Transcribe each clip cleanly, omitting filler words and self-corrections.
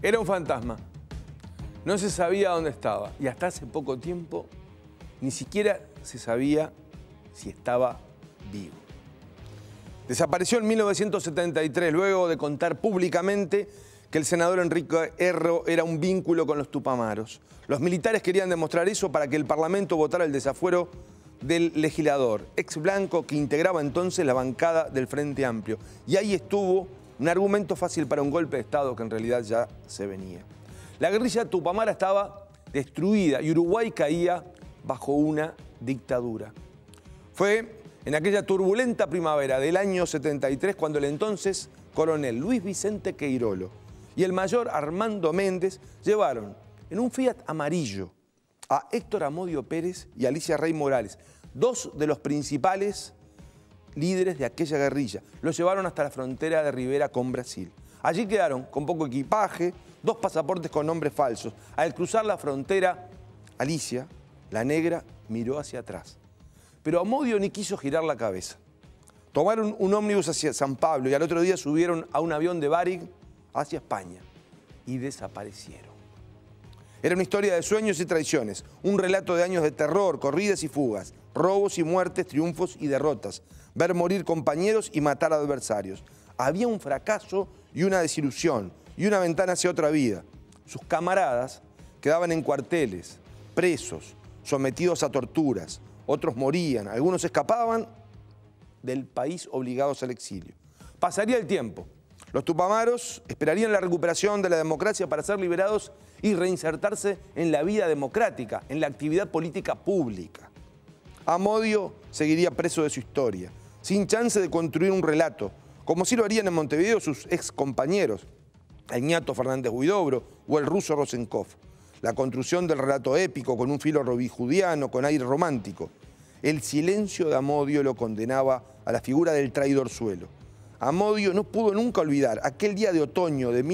Era un fantasma. No se sabía dónde estaba y hasta hace poco tiempo ni siquiera se sabía si estaba vivo. Desapareció en 1973 luego de contar públicamente que el senador Enrique Erro era un vínculo con los tupamaros. Los militares querían demostrar eso para que el Parlamento votara el desafuero del legislador, ex blanco que integraba entonces la bancada del Frente Amplio. Y ahí estuvo un argumento fácil para un golpe de Estado que en realidad ya se venía. La guerrilla tupamara estaba destruida y Uruguay caía bajo una dictadura. Fue en aquella turbulenta primavera del año 73 cuando el entonces coronel Luis Vicente Queirolo y el mayor Armando Méndez llevaron en un Fiat amarillo a Héctor Amodio Pérez y Alicia Rey Morales, dos de los principales líderes de aquella guerrilla. Los llevaron hasta la frontera de Rivera con Brasil. Allí quedaron con poco equipaje, dos pasaportes con nombres falsos. Al cruzar la frontera, Alicia, la negra, miró hacia atrás. Pero Amodio ni quiso girar la cabeza. Tomaron un ómnibus hacia San Pablo y al otro día subieron a un avión de Varig hacia España y desaparecieron. Era una historia de sueños y traiciones, un relato de años de terror, corridas y fugas, robos y muertes, triunfos y derrotas, ver morir compañeros y matar adversarios. Había un fracaso y una desilusión y una ventana hacia otra vida. Sus camaradas quedaban en cuarteles, presos, sometidos a torturas. Otros morían, algunos escapaban del país obligados al exilio. Pasaría el tiempo. Los tupamaros esperarían la recuperación de la democracia para ser liberados y reinsertarse en la vida democrática, en la actividad política pública. Amodio seguiría preso de su historia, sin chance de construir un relato, como sí lo harían en Montevideo sus ex compañeros, el ñato Fernández Huidobro o el ruso Rosenkopf. La construcción del relato épico con un filo robijudiano, con aire romántico. El silencio de Amodio lo condenaba a la figura del traidorzuelo. Amodio no pudo nunca olvidar aquel día de otoño de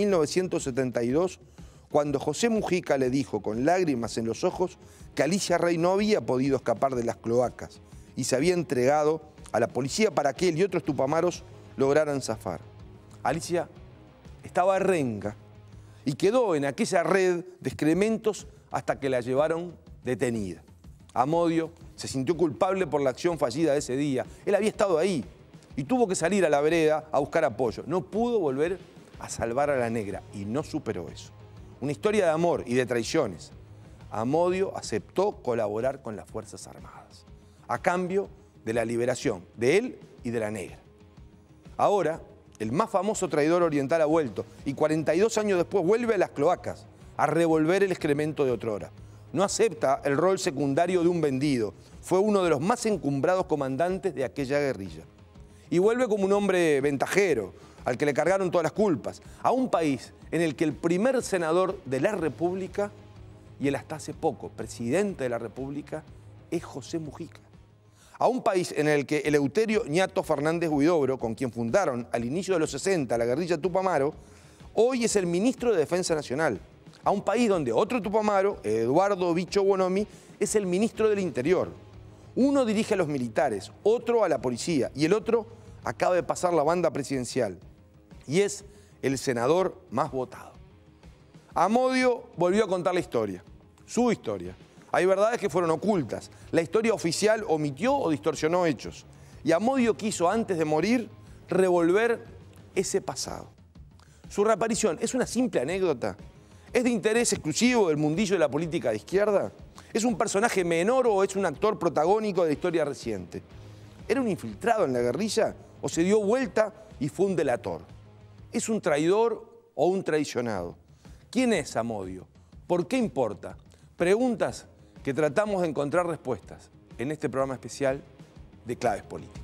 1972 cuando José Mujica le dijo con lágrimas en los ojos que Alicia Rey no había podido escapar de las cloacas y se había entregado a la policía para que él y otros tupamaros lograran zafar. Alicia estaba renga y quedó en aquella red de excrementos hasta que la llevaron detenida. Amodio se sintió culpable por la acción fallida de ese día. Él había estado ahí y tuvo que salir a la vereda a buscar apoyo. No pudo volver a salvar a la negra y no superó eso. Una historia de amor y de traiciones. Amodio aceptó colaborar con las Fuerzas Armadas a cambio de la liberación de él y de la negra. Ahora, el más famoso traidor oriental ha vuelto y 42 años después vuelve a las cloacas a revolver el excremento de otrora. No acepta el rol secundario de un vendido. Fue uno de los más encumbrados comandantes de aquella guerrilla. Y vuelve como un hombre ventajero, al que le cargaron todas las culpas, a un país en el que el primer senador de la República y el hasta hace poco presidente de la República es José Mujica. A un país en el que Eleuterio ñato Fernández Huidobro, con quien fundaron al inicio de los 60 la guerrilla Tupamaro, hoy es el ministro de Defensa Nacional. A un país donde otro tupamaro, Eduardo Bicho Bonomi, es el ministro del Interior. Uno dirige a los militares, otro a la policía y el otro acaba de pasar la banda presidencial y es el senador más votado. Amodio volvió a contar la historia, su historia. Hay verdades que fueron ocultas. La historia oficial omitió o distorsionó hechos. Y Amodio quiso, antes de morir, revolver ese pasado. Su reaparición es una simple anécdota. ¿Es de interés exclusivo del mundillo de la política de izquierda? ¿Es un personaje menor o es un actor protagónico de la historia reciente? ¿Era un infiltrado en la guerrilla o se dio vuelta y fue un delator? ¿Es un traidor o un traicionado? ¿Quién es Amodio? ¿Por qué importa? Preguntas que tratamos de encontrar respuestas en este programa especial de Claves Políticas.